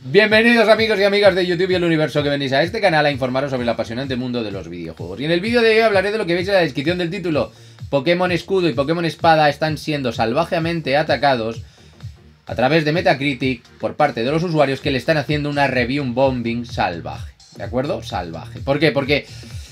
Bienvenidos amigos y amigas de YouTube y el universo que venís a este canal a informaros sobre el apasionante mundo de los videojuegos. Y en el vídeo de hoy hablaré de lo que veis en la descripción del título. Pokémon Escudo y Pokémon Espada están siendo salvajemente atacados a través de Metacritic por parte de los usuarios que le están haciendo una review bombing salvaje. ¿De acuerdo? Salvaje. ¿Por qué? Porque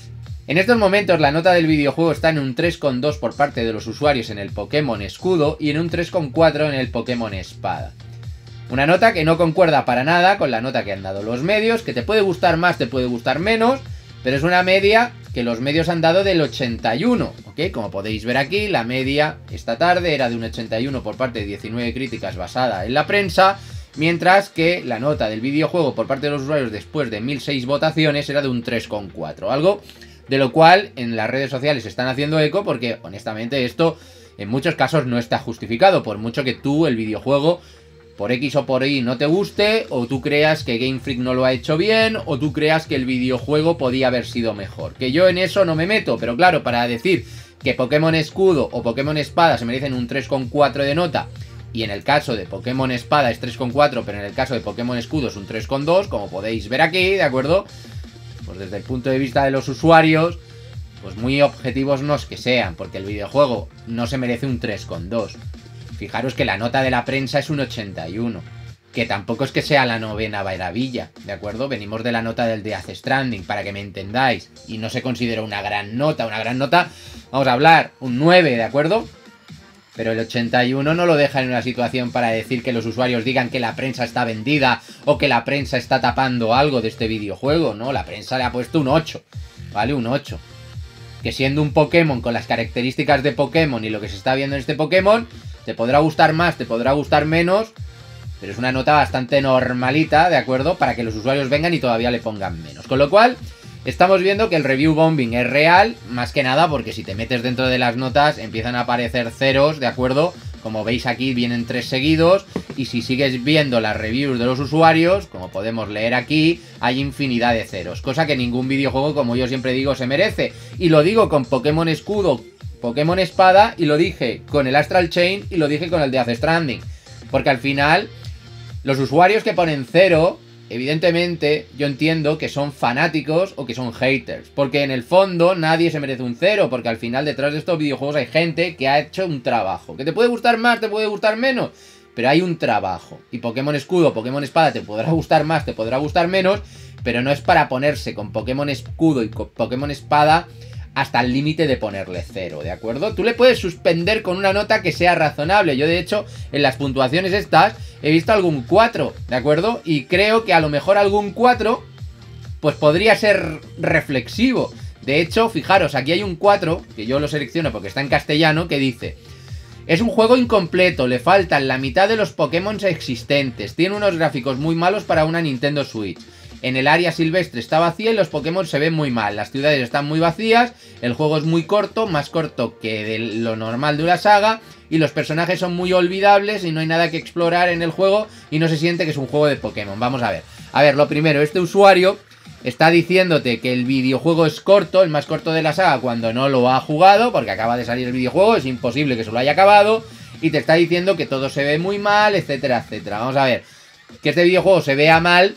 en estos momentos la nota del videojuego está en un 3,2 por parte de los usuarios en el Pokémon Escudo y en un 3,4 en el Pokémon Espada. Una nota que no concuerda para nada con la nota que han dado los medios, que te puede gustar más, te puede gustar menos, pero es una media que los medios han dado del 81, ¿ok? Como podéis ver aquí, la media esta tarde era de un 81 por parte de 19 críticas basada en la prensa, mientras que la nota del videojuego por parte de los usuarios después de 1006 votaciones era de un 3,4, algo de lo cual en las redes sociales están haciendo eco porque honestamente esto en muchos casos no está justificado, por mucho que tú el videojuego por X o por Y no te guste, o tú creas que Game Freak no lo ha hecho bien, o tú creas que el videojuego podía haber sido mejor. Que yo en eso no me meto, pero claro, para decir que Pokémon Escudo o Pokémon Espada se merecen un 3,4 de nota, y en el caso de Pokémon Espada es 3,4, pero en el caso de Pokémon Escudo es un 3,2, como podéis ver aquí, ¿de acuerdo? Pues desde el punto de vista de los usuarios, pues muy objetivos no es que sean, porque el videojuego no se merece un 3,2. Fijaros que la nota de la prensa es un 81, que tampoco es que sea la novena maravilla, ¿de acuerdo? Venimos de la nota del Death Stranding, para que me entendáis, y no se considera una gran nota, vamos a hablar, un 9, ¿de acuerdo? Pero el 81 no lo deja en una situación para decir que los usuarios digan que la prensa está vendida o que la prensa está tapando algo de este videojuego, ¿no? La prensa le ha puesto un 8, ¿vale? Un 8. Que siendo un Pokémon con las características de Pokémon y lo que se está viendo en este Pokémon, te podrá gustar más, te podrá gustar menos, pero es una nota bastante normalita, ¿de acuerdo? Para que los usuarios vengan y todavía le pongan menos. Con lo cual, estamos viendo que el review bombing es real, más que nada porque si te metes dentro de las notas empiezan a aparecer ceros, ¿de acuerdo? Como veis aquí vienen 3 seguidos, y si sigues viendo las reviews de los usuarios, como podemos leer aquí, hay infinidad de ceros, cosa que ningún videojuego, como yo siempre digo, se merece. Y lo digo con Pokémon Escudo, Pokémon Espada, y lo dije con el Astral Chain, y lo dije con el Death Stranding. Porque al final, los usuarios que ponen 0, evidentemente, yo entiendo que son fanáticos o que son haters. Porque en el fondo nadie se merece un 0, porque al final detrás de estos videojuegos hay gente que ha hecho un trabajo. Que te puede gustar más, te puede gustar menos, pero hay un trabajo. Y Pokémon Escudo, Pokémon Espada te podrá gustar más, te podrá gustar menos, pero no es para ponerse con Pokémon Escudo y con Pokémon Espada hasta el límite de ponerle 0, ¿de acuerdo? Tú le puedes suspender con una nota que sea razonable. Yo, de hecho, en las puntuaciones estas he visto algún 4, ¿de acuerdo? Y creo que a lo mejor algún 4 pues podría ser reflexivo. De hecho, fijaros, aquí hay un 4, que yo lo selecciono porque está en castellano, que dice: es un juego incompleto, le faltan la mitad de los Pokémon existentes, tiene unos gráficos muy malos para una Nintendo Switch. En el área silvestre está vacía y los Pokémon se ven muy mal. Las ciudades están muy vacías, el juego es muy corto, más corto que de lo normal de una saga, y los personajes son muy olvidables y no hay nada que explorar en el juego y no se siente que es un juego de Pokémon. Vamos a ver. A ver, lo primero, este usuario está diciéndote que el videojuego es corto, el más corto de la saga, cuando no lo ha jugado, porque acaba de salir el videojuego, es imposible que se lo haya acabado, y te está diciendo que todo se ve muy mal, etcétera, etcétera. Vamos a ver. Que este videojuego se vea mal,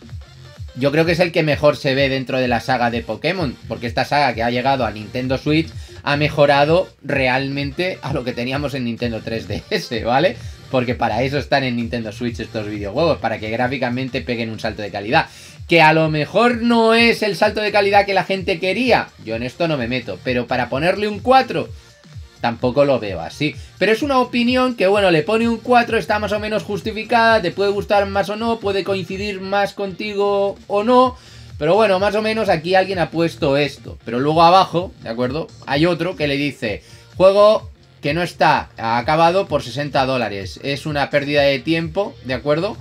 yo creo que es el que mejor se ve dentro de la saga de Pokémon, porque esta saga que ha llegado a Nintendo Switch ha mejorado realmente a lo que teníamos en Nintendo 3DS, ¿vale? Porque para eso están en Nintendo Switch estos videojuegos, para que gráficamente peguen un salto de calidad. Que a lo mejor no es el salto de calidad que la gente quería, yo en esto no me meto, pero para ponerle un 4... tampoco lo veo así. Pero es una opinión que, bueno, le pone un 4, está más o menos justificada, te puede gustar más o no, puede coincidir más contigo o no, pero bueno, más o menos aquí alguien ha puesto esto. Pero luego abajo, ¿de acuerdo? Hay otro que le dice: juego que no está acabado por $60, es una pérdida de tiempo, ¿de acuerdo?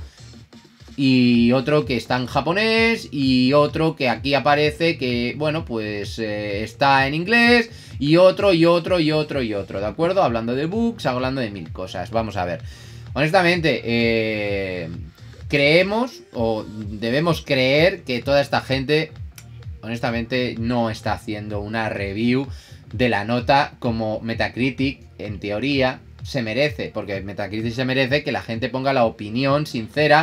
Y otro que está en japonés, y otro que aquí aparece que, bueno, pues está en inglés, y otro, ¿de acuerdo? Hablando de bugs, hablando de mil cosas. Vamos a ver. Honestamente, creemos, o debemos creer, que toda esta gente, honestamente, no está haciendo una review de la nota como Metacritic, en teoría, se merece. Porque Metacritic se merece que la gente ponga la opinión sincera,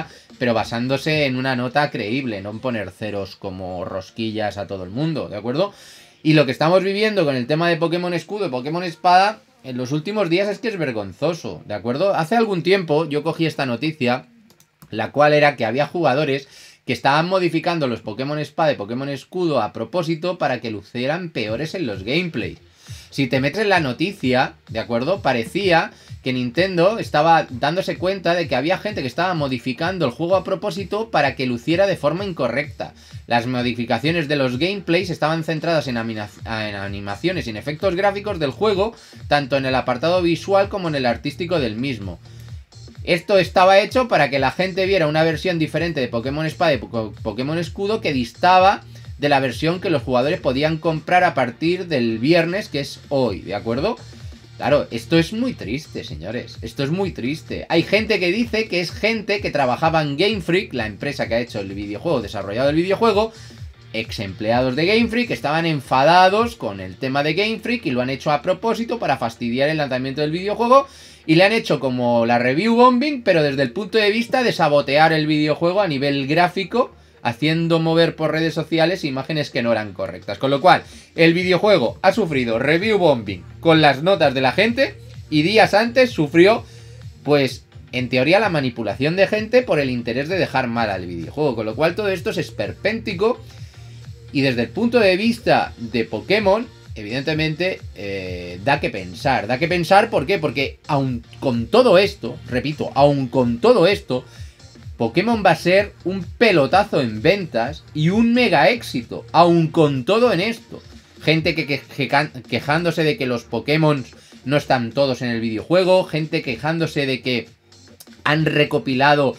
pero basándose en una nota creíble, no en poner ceros como rosquillas a todo el mundo, ¿de acuerdo? Y lo que estamos viviendo con el tema de Pokémon Escudo y Pokémon Espada en los últimos días es que es vergonzoso, ¿de acuerdo? Hace algún tiempo yo cogí esta noticia, la cual era que había jugadores que estaban modificando los Pokémon Espada y Pokémon Escudo a propósito para que lucieran peores en los gameplays. Si te metes en la noticia, ¿de acuerdo? Parecía que Nintendo estaba dándose cuenta de que había gente que estaba modificando el juego a propósito para que luciera de forma incorrecta. Las modificaciones de los gameplays estaban centradas en animaciones y en efectos gráficos del juego, tanto en el apartado visual como en el artístico del mismo. Esto estaba hecho para que la gente viera una versión diferente de Pokémon Espada y Pokémon Escudo que distaba de la versión que los jugadores podían comprar a partir del viernes, que es hoy, ¿de acuerdo? Claro, esto es muy triste, señores. Esto es muy triste. Hay gente que dice que es gente que trabajaba en Game Freak, la empresa que ha hecho el videojuego, desarrollado el videojuego, ex empleados de Game Freak, estaban enfadados con el tema de Game Freak y lo han hecho a propósito para fastidiar el lanzamiento del videojuego. Y le han hecho como la review bombing, pero desde el punto de vista de sabotear el videojuego a nivel gráfico, haciendo mover por redes sociales imágenes que no eran correctas. Con lo cual, el videojuego ha sufrido review bombing con las notas de la gente y días antes sufrió, pues, en teoría la manipulación de gente por el interés de dejar mal al videojuego. Con lo cual todo esto es esperpéntico y desde el punto de vista de Pokémon, evidentemente, da que pensar. Da que pensar, ¿por qué? Porque aun con todo esto, repito, aun con todo esto, Pokémon va a ser un pelotazo en ventas y un mega éxito, aun con todo en esto. Gente quejándose de que los Pokémon no están todos en el videojuego, gente quejándose de que han recopilado,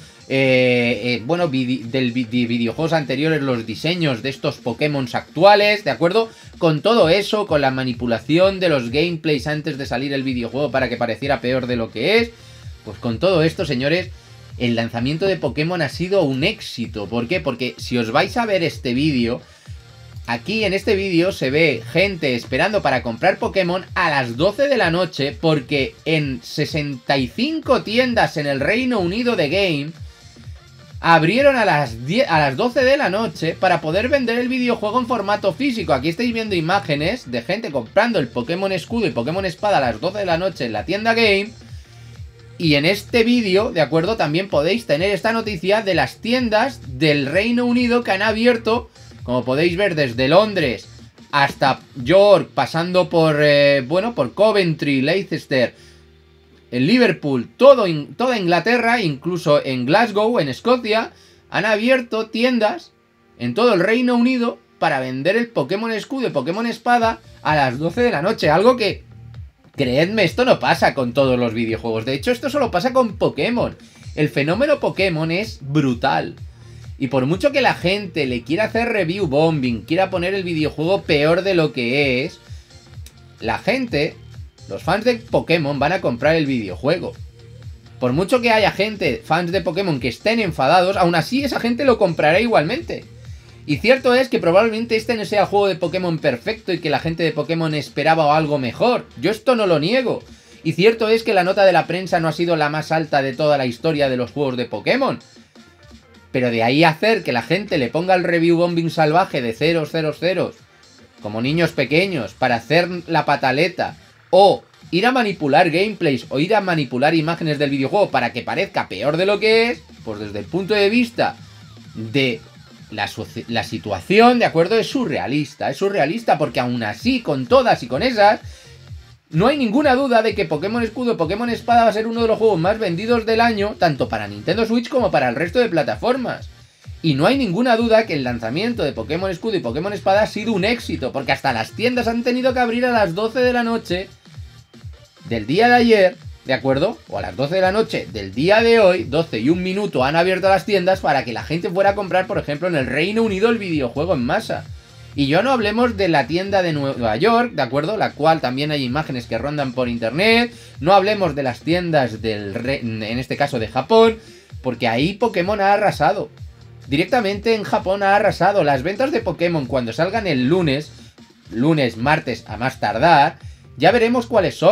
bueno, de videojuegos anteriores los diseños de estos Pokémon actuales, ¿de acuerdo? Con todo eso, con la manipulación de los gameplays antes de salir el videojuego para que pareciera peor de lo que es, pues con todo esto, señores, el lanzamiento de Pokémon ha sido un éxito. ¿Por qué? Porque si os vais a ver este vídeo, aquí en este vídeo se ve gente esperando para comprar Pokémon a las 12 de la noche porque en 65 tiendas en el Reino Unido de Game abrieron a las 12 de la noche para poder vender el videojuego en formato físico. Aquí estáis viendo imágenes de gente comprando el Pokémon Escudo y Pokémon Espada a las 12 de la noche en la tienda Game. Y en este vídeo, de acuerdo, también podéis tener esta noticia de las tiendas del Reino Unido que han abierto, como podéis ver, desde Londres hasta York, pasando por, bueno, por Coventry, Leicester, en Liverpool, toda Inglaterra, incluso en Glasgow, en Escocia, han abierto tiendas en todo el Reino Unido para vender el Pokémon Escudo y Pokémon Espada a las 12 de la noche, algo que, creedme, esto no pasa con todos los videojuegos. De hecho, esto solo pasa con Pokémon. El fenómeno Pokémon es brutal. Y por mucho que la gente le quiera hacer review bombing, quiera poner el videojuego peor de lo que es, la gente, los fans de Pokémon, van a comprar el videojuego. Por mucho que haya gente, fans de Pokémon, que estén enfadados, aún así esa gente lo comprará igualmente. Y cierto es que probablemente este no sea el juego de Pokémon perfecto y que la gente de Pokémon esperaba algo mejor. Yo esto no lo niego. Y cierto es que la nota de la prensa no ha sido la más alta de toda la historia de los juegos de Pokémon. Pero de ahí a hacer que la gente le ponga el review bombing salvaje de 000, como niños pequeños, para hacer la pataleta, o ir a manipular gameplays, o ir a manipular imágenes del videojuego para que parezca peor de lo que es, pues desde el punto de vista de la situación, ¿de acuerdo? Es surrealista porque aún así, con todas y con esas, no hay ninguna duda de que Pokémon Escudo y Pokémon Espada va a ser uno de los juegos más vendidos del año, tanto para Nintendo Switch como para el resto de plataformas. Y no hay ninguna duda que el lanzamiento de Pokémon Escudo y Pokémon Espada ha sido un éxito, porque hasta las tiendas han tenido que abrir a las 12 de la noche del día de ayer, ¿de acuerdo? O a las 12 de la noche del día de hoy, 12 y 1 minuto, han abierto las tiendas para que la gente fuera a comprar, por ejemplo, en el Reino Unido el videojuego en masa. Y yo no hablemos de la tienda de Nueva York, ¿de acuerdo? La cual también hay imágenes que rondan por internet. No hablemos de las tiendas en este caso de Japón, porque ahí Pokémon ha arrasado. Directamente en Japón ha arrasado. Las ventas de Pokémon cuando salgan el lunes, martes a más tardar, ya veremos cuáles son.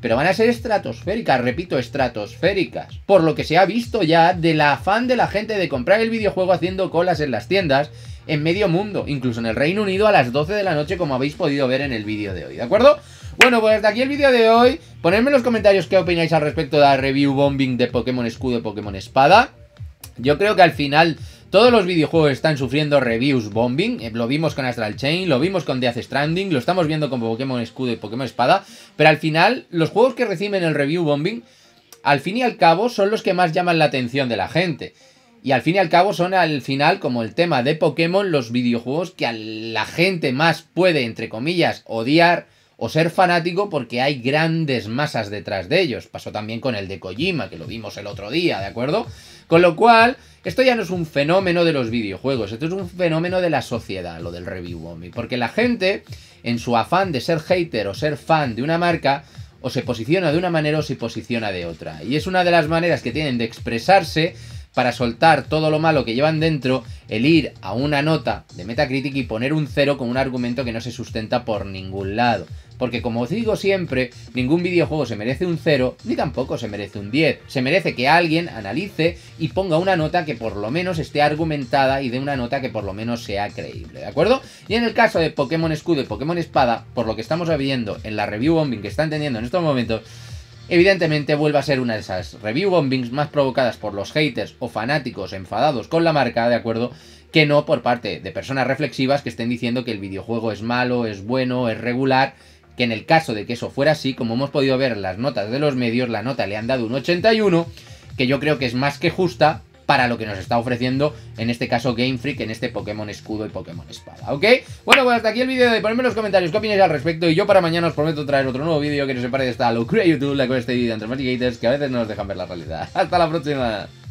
pero van a ser estratosféricas, repito, estratosféricas, por lo que se ha visto ya del afán de la gente de comprar el videojuego haciendo colas en las tiendas en medio mundo, incluso en el Reino Unido a las 12 de la noche, como habéis podido ver en el vídeo de hoy, ¿de acuerdo? Bueno, pues hasta aquí el vídeo de hoy. Ponedme en los comentarios qué opináis al respecto de la review bombing de Pokémon Escudo y Pokémon Espada. Yo creo que al final todos los videojuegos están sufriendo reviews bombing. Lo vimos con Astral Chain, lo vimos con Death Stranding, lo estamos viendo con Pokémon Escudo y Pokémon Espada. Pero al final, los juegos que reciben el review bombing, al fin y al cabo, son los que más llaman la atención de la gente. Y al fin y al cabo son al final, como el tema de Pokémon, los videojuegos que a la gente más puede, entre comillas, odiar o ser fanático porque hay grandes masas detrás de ellos. Pasó también con el de Kojima, que lo vimos el otro día, ¿de acuerdo? Con lo cual, esto ya no es un fenómeno de los videojuegos, esto es un fenómeno de la sociedad, lo del review bombing. Porque la gente, en su afán de ser hater o ser fan de una marca, o se posiciona de una manera o se posiciona de otra. Y es una de las maneras que tienen de expresarse para soltar todo lo malo que llevan dentro, el ir a una nota de Metacritic y poner un 0 con un argumento que no se sustenta por ningún lado. Porque como os digo siempre, ningún videojuego se merece un 0, ni tampoco se merece un 10. Se merece que alguien analice y ponga una nota que por lo menos esté argumentada y dé una nota que por lo menos sea creíble, ¿de acuerdo? Y en el caso de Pokémon Escudo y Pokémon Espada, por lo que estamos viendo en la review bombing que están teniendo en estos momentos, evidentemente vuelve a ser una de esas review bombings más provocadas por los haters o fanáticos enfadados con la marca, ¿de acuerdo? Que no por parte de personas reflexivas que estén diciendo que el videojuego es malo, es bueno, es regular. Que en el caso de que eso fuera así, como hemos podido ver en las notas de los medios, la nota le han dado un 81, que yo creo que es más que justa para lo que nos está ofreciendo, en este caso Game Freak, en este Pokémon Escudo y Pokémon Espada, ¿ok? Bueno, pues hasta aquí el vídeo de hoy. Ponedme en los comentarios qué opináis al respecto, y yo para mañana os prometo traer otro nuevo vídeo que no se pare de esta locura de YouTube, la con este vídeo entre Magic Haters, que a veces no nos dejan ver la realidad. ¡Hasta la próxima!